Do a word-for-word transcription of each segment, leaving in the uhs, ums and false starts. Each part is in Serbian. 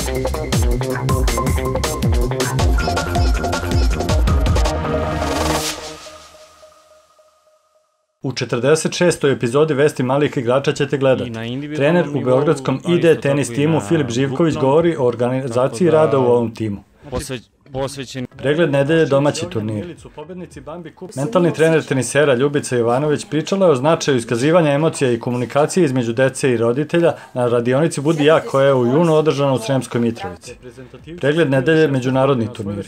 U četrdeset šestoj epizodi Vesti malih igrača ćete gledati. Trener u beogradskom I D tenis timu Filip Živković govori o organizaciji rada u ovom timu. Pregled nedelje domaći turnir. Mentalni trener tenisera Ljubica Jovanović pričala je o značaju iskazivanja emocija i komunikacije između dece i roditelja na radionici Budi jak koja je u junu održana u Sremskoj Mitrovici. Pregled nedelje međunarodni turniri.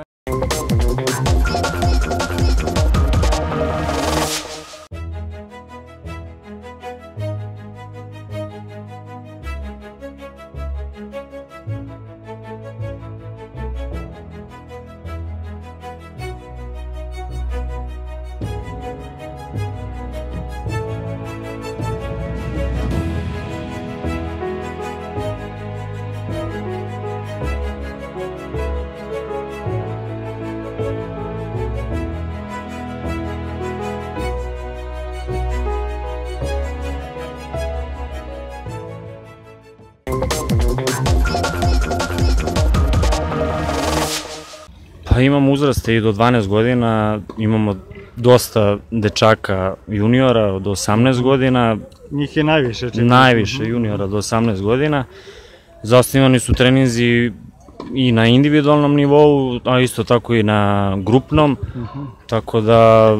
Pa imamo uzraste i do dvanaest godina, imamo dosta dečaka juniora do osamnaest godina. Njih je najviše? Najviše juniora do osamnaest godina. Zasnivani su treninzi i na individualnom nivou, a isto tako i na grupnom, tako da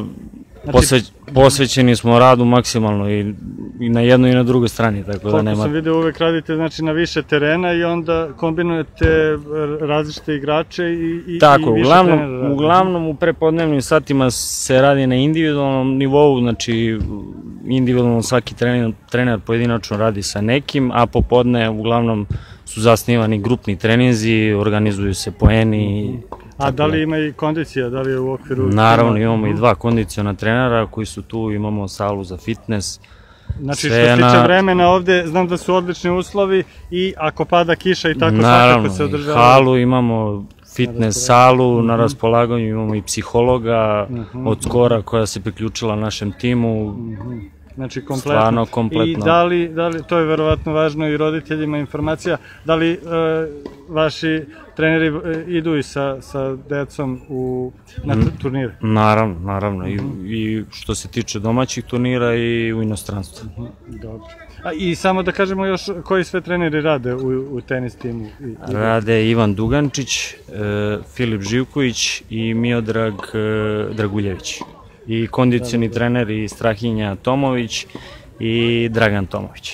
posvećeni smo radu maksimalno i na jednoj i na drugoj strani. Koliko sam vidio, uvek radite na više terena i onda kombinujete različite igrače i više trenera radite. Tako, uglavnom u prepodnevnim satima se radi na individualnom nivou, znači individualno svaki trener pojedinačno radi sa nekim, a popodne uglavnom su zasnivani grupni treninzi, organizuju se poeni. A da li ima i kondicija, da li je u okviru... Naravno, imamo i dva kondiciona trenera koji su tu, imamo salu za fitness. Znači, što se tiče vremena ovde, znam da su odlični uslovi i ako pada kiša i tako svakako se održava... Naravno, halu imamo, fitness salu, na raspolaganju imamo i psihologa od Skora koja se priključila našem timu. Znači, kompletno. I da li, to je verovatno važno i roditeljima informacija, da li vaši treneri idu i sa decom na turnire? Naravno, naravno. I što se tiče domaćih turnira i u inostranstvu. Dobro. I samo da kažemo još koji sve treneri rade u tenis timu? Rade Ivan Dugančić, Filip Živković i Miodrag Draguljević. I kondicioni treneri Strahinja Tomović i Dragan Tomović.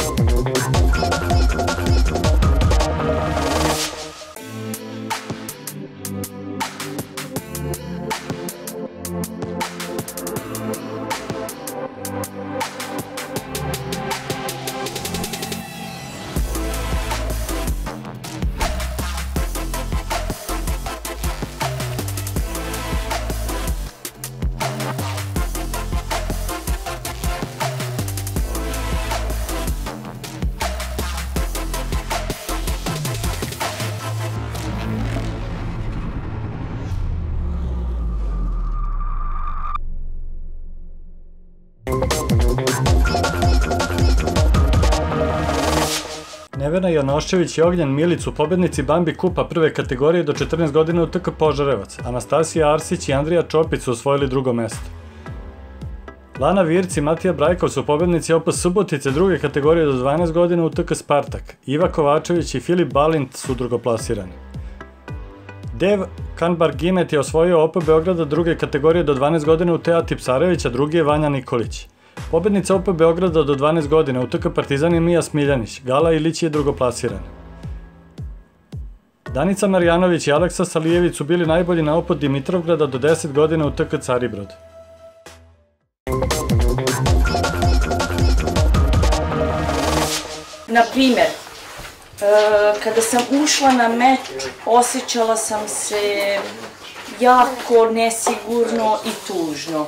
Nevena Janoščević i Ognjen Milić su pobednici Bambi kupa prve kategorije do četrnaest godina u T K Požarevac. Anastasija Arsić i Andrija Čopić su osvojili drugo mesto. Lana Virc i Matija Brajkov su pobednici O P Subotice druge kategorije do dvanaest godina u T K Spartak. Iva Kovačević i Filip Balint su drugoplasirani. Dev Kanbar-Gimet je osvojio O P Beograda druge kategorije do dvanaest godina u T A Tipsarević, a drugi je Vanja Nikolić. Pobednica O P Beograda do dvanaest godina u T K Partizan je Mija Smiljanić, Gala Ilić je drugoplasirana. Danica Marjanović i Aleksa Salijević su bili najbolji na O P Dimitrovgrada do deset godina u T K Caribrod. Na primer, kada sam ušla na meč, osjećala sam se jako nesigurno i tužno.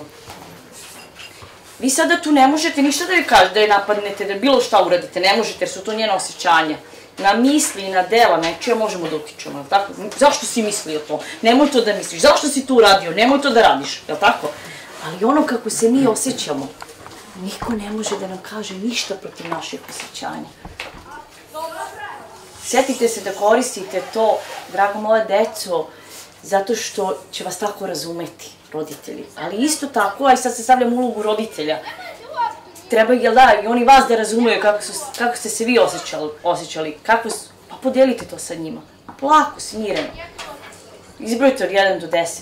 Vi sada tu ne možete ništa da joj kažete, da je napadnete, da bilo šta uradite, ne možete jer su to njene osjećanja. Na misli i na dela nečija možemo da utičemo, jel tako? Zašto si mislio to? Nemoj to da misliš. Zašto si to uradio? Nemoj to da radiš, jel tako? Ali ono kako se mi osjećamo, niko ne može da nam kaže ništa protiv naših osjećanja. Sjetite se da koristite to, draga moja deco, zato što će vas tako razumeti roditelji. Ali isto tako, aj sad se stavljam u ulogu roditelja, treba, jel da, i oni vas da razumeju kako, su, kako ste se vi osjećali, osjećali kako, pa podijelite to sa njima. Polako, smireno. Izbrojite od jedan do deset.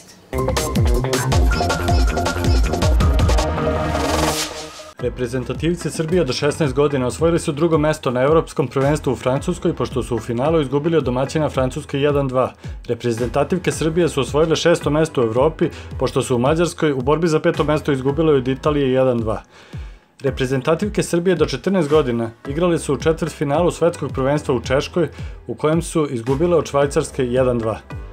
Reprezentativci Srbije do šesnaest godina osvojili su drugo mesto na Evropskom prvenstvu u Francuskoj, pošto su u finalu izgubili od domaćina Francuske jedan dva. Reprezentativke Srbije su osvojile šesto mesto u Evropi, pošto su u Mađarskoj u borbi za peto mesto izgubile od Italije jedan dva. Reprezentativke Srbije do četrnaest godina igrali su u četvrtfinalu Svetskog prvenstva u Češkoj, u kojem su izgubile od Švajcarske jedan dva.